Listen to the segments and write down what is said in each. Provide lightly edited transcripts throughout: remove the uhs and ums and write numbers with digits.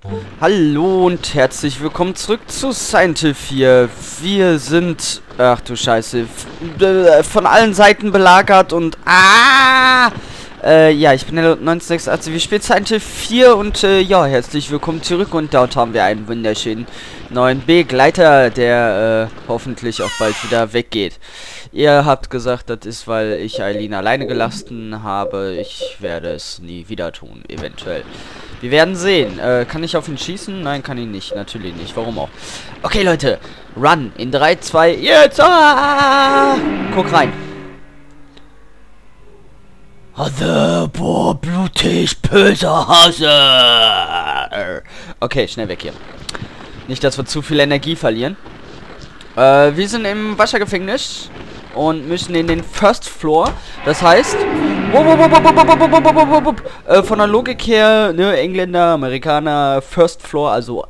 Hallo und herzlich willkommen zurück zu Silent Hill 4. Wir sind, ach du Scheiße, von allen Seiten belagert und ja, ich bin der 1986. Wir spielen Silent Hill 4 und ja, herzlich willkommen zurück und dort haben wir einen wunderschönen neuen Begleiter, der hoffentlich auch bald wieder weggeht. Ihr habt gesagt, das ist, weil ich Eileen alleine gelassen habe. Ich werde es nie wieder tun, eventuell. Wir werden sehen. Kann ich auf ihn schießen? Nein, kann ich nicht. Natürlich nicht. Warum auch? Okay, Leute. Run. In 3, 2, jetzt. Guck rein. Boah, blutig, böser Hase. Okay, schnell weg hier. Nicht, dass wir zu viel Energie verlieren. Wir sind im Wassergefängnis und müssen in den First Floor. Das heißt, von der Logik her, ne, Engländer, Amerikaner, First Floor, also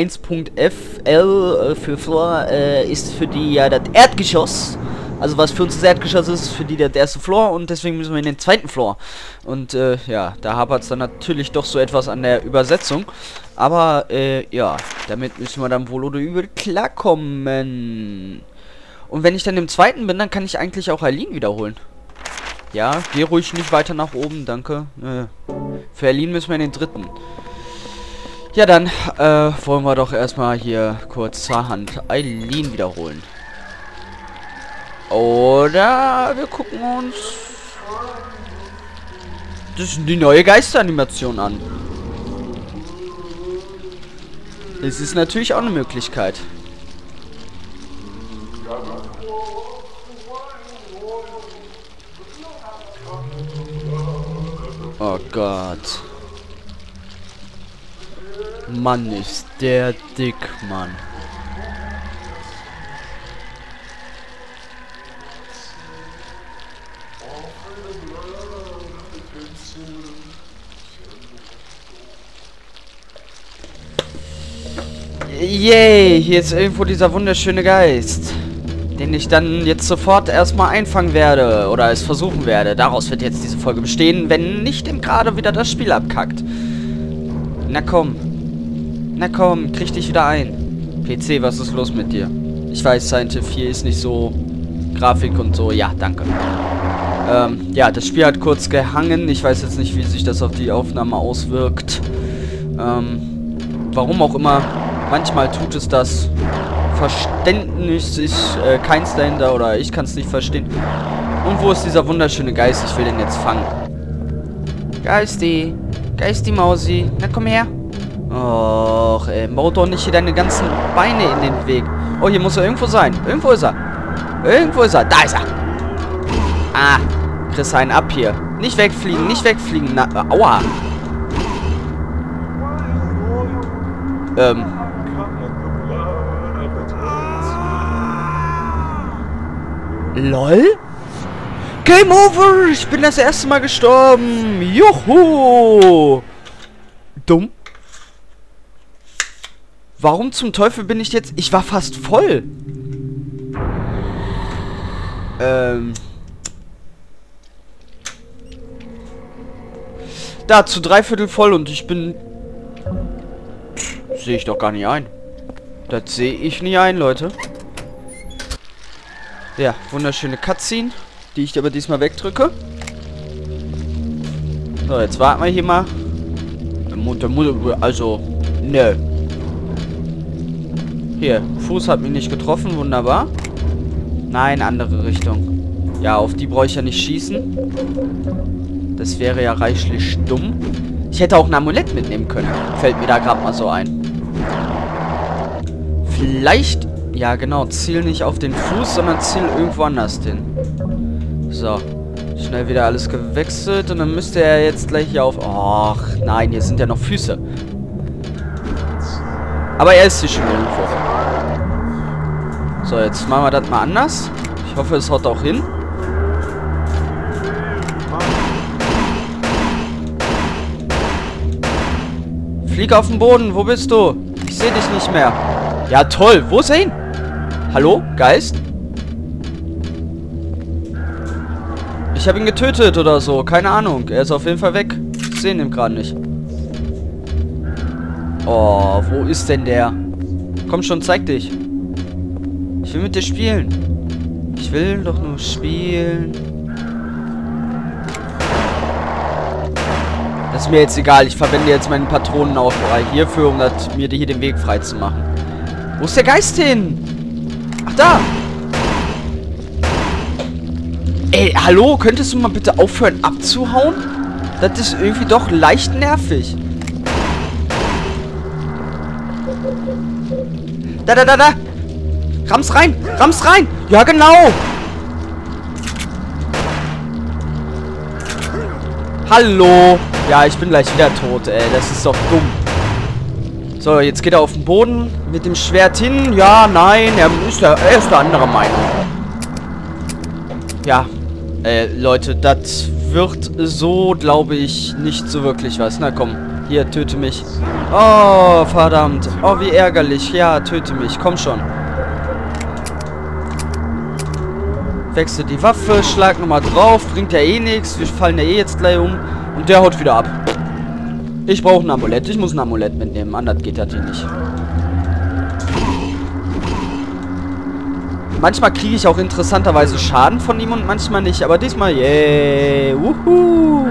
1.FL für Floor, ist für die ja das Erdgeschoss. Also was für uns das Erdgeschoss ist, für die der erste Floor und deswegen müssen wir in den zweiten Floor. Und ja, da hapert es dann natürlich doch so etwas an der Übersetzung. Aber ja, damit müssen wir dann wohl oder übel klarkommen. Und wenn ich dann im zweiten bin, dann kann ich eigentlich auch Eileen wiederholen. Ja, geh ruhig nicht weiter nach oben, danke. Für Eileen müssen wir in den dritten. Ja, dann wollen wir doch erstmal hier kurz zur Hand Eileen wiederholen. Oder wir gucken uns die neue Geisteranimation an. Das ist natürlich auch eine Möglichkeit. Oh Gott. Mann, ist der dick, Mann. Yay, hier ist irgendwo dieser wunderschöne Geist, den ich dann jetzt sofort erstmal einfangen werde oder es versuchen werde. Daraus wird jetzt diese Folge bestehen, wenn nicht eben gerade wieder das Spiel abkackt. Na komm. Na komm, krieg dich wieder ein. PC, was ist los mit dir? Ich weiß, Silent Hill 4 ist nicht so Grafik und so. Ja, danke. Ja, das Spiel hat kurz gehangen. Ich weiß jetzt nicht, wie sich das auf die Aufnahme auswirkt. Warum auch immer. Manchmal tut es das. Verständnis ist keins dahinter oder ich kann es nicht verstehen. Und wo ist dieser wunderschöne Geist? Ich will den jetzt fangen. Geisti. Geisti Mausi. Na komm her. Och, ey. Bau doch nicht hier deine ganzen Beine in den Weg. Oh, hier muss er irgendwo sein. Irgendwo ist er. Irgendwo ist er. Da ist er. Ah. Kriegst einen ab hier. Nicht wegfliegen. Nicht wegfliegen. Na, aua. LOL? Game over! Ich bin das erste Mal gestorben! Juhu! Dumm. Warum zum Teufel bin ich jetzt... Ich war fast voll. Da, zu 3/4 voll und ich bin... Sehe ich doch gar nicht ein. Das sehe ich nie ein, Leute. Ja, wunderschöne Cutscene, die ich aber diesmal wegdrücke. So, jetzt warten wir hier mal. Also, ne. Hier, Fuß hat mich nicht getroffen, wunderbar. Nein, andere Richtung. Ja, auf die brauche ich ja nicht schießen. Das wäre ja reichlich dumm. Ich hätte auch ein Amulett mitnehmen können. Fällt mir da gerade mal so ein. Vielleicht... Ja, genau. Ziel nicht auf den Fuß, sondern ziel irgendwo anders hin. So. Schnell wieder alles gewechselt. Und dann müsste er jetzt gleich hier auf... Och, nein, hier sind ja noch Füße. Aber er ist hier schon irgendwo. So, jetzt machen wir das mal anders. Ich hoffe, es haut auch hin. Flieg auf den Boden. Wo bist du? Ich sehe dich nicht mehr. Ja, toll. Wo ist er hin? Hallo? Geist? Ich habe ihn getötet oder so. Keine Ahnung. Er ist auf jeden Fall weg. Ich sehe ihn gerade nicht. Oh, wo ist denn der? Komm schon, zeig dich. Ich will mit dir spielen. Ich will doch nur spielen. Das ist mir jetzt egal. Ich verwende jetzt meinen Patronenaufbereich hierfür, um mir hier den Weg frei zu machen. Wo ist der Geist hin? Ach, da. Ey, hallo? Könntest du mal bitte aufhören abzuhauen? Das ist irgendwie doch leicht nervig. Da. Rams rein. Rams rein. Ja, genau. Hallo. Ja, ich bin gleich wieder tot, ey. Das ist doch dumm. So, jetzt geht er auf den Boden mit dem Schwert hin. Ja, nein. Er ist der anderer Meinung. Ja. Leute, das wird so, glaube ich, nicht so wirklich was. Na komm. Hier, töte mich. Oh, verdammt. Oh, wie ärgerlich. Ja, töte mich. Komm schon. Wechsel die Waffe, schlag nochmal drauf. Bringt ja eh nichts. Wir fallen ja eh jetzt gleich um. Und der haut wieder ab. Ich brauche ein Amulett. Ich muss ein Amulett mitnehmen. Anders geht das hier nicht. Manchmal kriege ich auch interessanterweise Schaden von ihm und manchmal nicht. Aber diesmal, yay. Wuhu.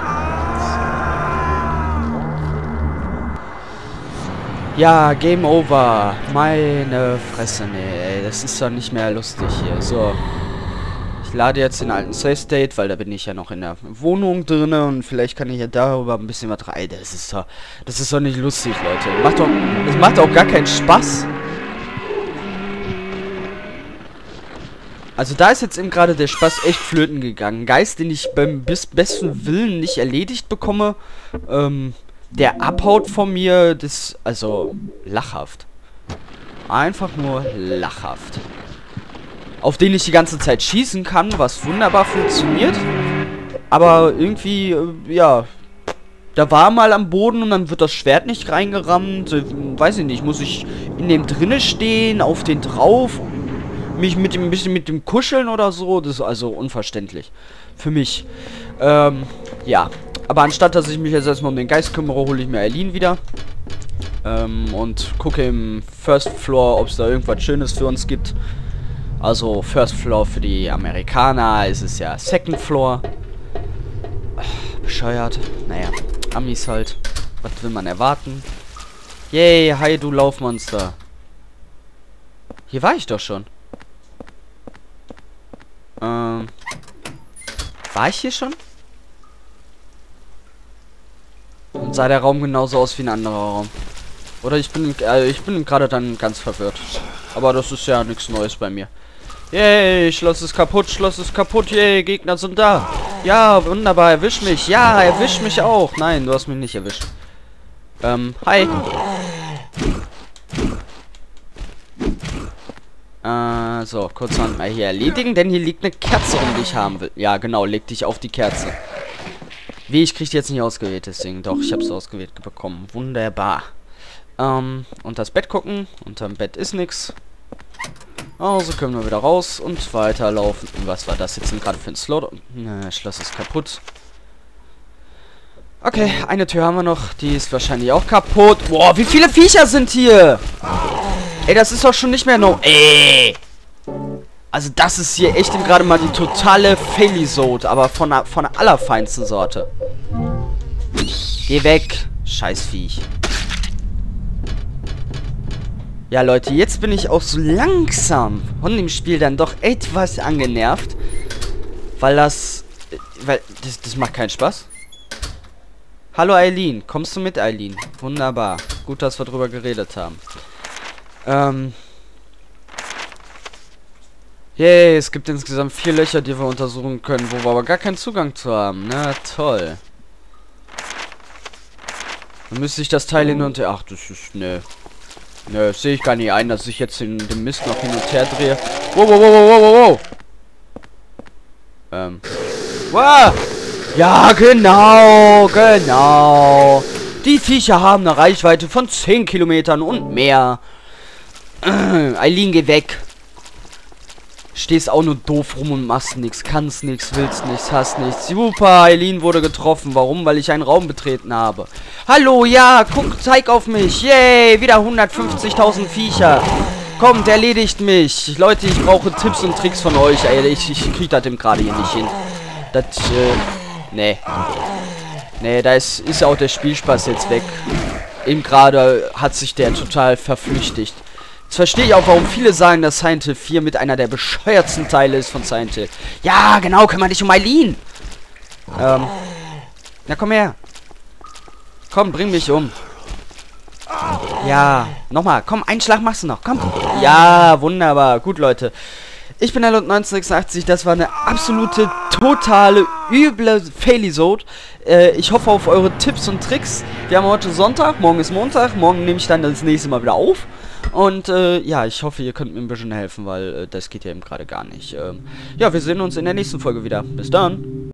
Ja, Game Over. Meine Fresse, nee, ey. Das ist doch nicht mehr lustig hier. So. Ich lade jetzt den alten Save State, weil da bin ich ja noch in der Wohnung drin und vielleicht kann ich ja darüber ein bisschen was rein. Das ist doch nicht lustig, Leute. Das macht auch gar keinen Spaß. Also da ist jetzt eben gerade der Spaß echt flöten gegangen. Geist, den ich beim besten Willen nicht erledigt bekomme, der abhaut von mir, das, also, lachhaft. Einfach nur lachhaft. Auf den ich die ganze Zeit schießen kann, was wunderbar funktioniert. Aber irgendwie, ja, da war mal am Boden und dann wird das Schwert nicht reingerammt. Weiß ich nicht, muss ich in dem drinne stehen, auf den drauf, mich mit dem kuscheln oder so? Das ist also unverständlich. Für mich. Ja. Aber anstatt, dass ich mich jetzt erstmal um den Geist kümmere, hole ich mir Eileen wieder. Und gucke im First Floor, ob es da irgendwas Schönes für uns gibt. Also First Floor für die Amerikaner, es ist ja Second Floor. Bescheuert. Naja, Amis halt. Was will man erwarten? Yay, hi du Laufmonster. Hier war ich doch schon. War ich hier schon? Und sah der Raum genauso aus wie ein anderer Raum. Oder ich bin gerade dann ganz verwirrt. Aber das ist ja nichts Neues bei mir. Yay, Schloss ist kaputt, yay, Gegner sind da. Ja, wunderbar, erwisch mich. Ja, erwisch mich auch. Nein, du hast mich nicht erwischt. Hi. So, kurz mal hier erledigen, denn hier liegt eine Kerze rum, die ich haben will. Ja, genau, leg dich auf die Kerze. Wie, ich krieg die jetzt nicht ausgewählt, deswegen. Doch, ich hab's ausgewählt bekommen. Wunderbar. Und das Bett gucken. Unterm Bett ist nix. Also können wir wieder raus und weiterlaufen. Was war das jetzt denn gerade für ein Slowdown? Schloss ist kaputt. Okay, eine Tür haben wir noch. Die ist wahrscheinlich auch kaputt. Boah, wie viele Viecher sind hier? Ey, das ist doch schon nicht mehr Ey! Also das ist hier echt gerade mal die totale Failisode, aber von der allerfeinsten Sorte. Geh weg, Scheißviech. Ja, Leute, jetzt bin ich auch so langsam von dem Spiel dann doch etwas angenervt. Weil das macht keinen Spaß. Hallo Eileen, kommst du mit, Eileen? Wunderbar. Gut, dass wir drüber geredet haben. Yay, es gibt insgesamt 4 Löcher, die wir untersuchen können, wo wir aber gar keinen Zugang zu haben. Na toll. Dann müsste ich das Teil hin und her... Ach, das ist... Ne, sehe ich gar nicht ein, dass ich jetzt den Mist noch hin und her drehe. Wow. Wow. Ja, genau. Die Viecher haben eine Reichweite von 10 Kilometern und mehr. Eileen, geh weg. Stehst auch nur doof rum und machst nichts, kannst nichts, willst nichts, hast nichts. Super, Eileen wurde getroffen. Warum? Weil ich einen Raum betreten habe. Hallo, ja, guck, zeig auf mich. Yay, wieder 150.000 Viecher. Kommt, erledigt mich. Leute, ich brauche Tipps und Tricks von euch. Ey, ich krieg das eben gerade hier nicht hin. Das, nee. Nee, da ist ja auch der Spielspaß jetzt weg. Eben gerade hat sich der total verflüchtigt. Jetzt verstehe ich auch, warum viele sagen, dass Silent Hill 4 mit einer der bescheuertsten Teile ist von Silent Hill. Ja, genau, kümmere dich um Eileen. Na, komm her. Komm, bring mich um. Ja, nochmal. Komm, einen Schlag machst du noch. Komm. Ja, wunderbar. Gut, Leute. Ich bin der Lot 1986. Das war eine absolute, totale, üble Failisode. Ich hoffe auf eure Tipps und Tricks. Wir haben heute Sonntag, morgen ist Montag. Morgen nehme ich dann das nächste Mal wieder auf. Und ja, ich hoffe, ihr könnt mir ein bisschen helfen, weil das geht ja eben gerade gar nicht. Ja, wir sehen uns in der nächsten Folge wieder. Bis dann.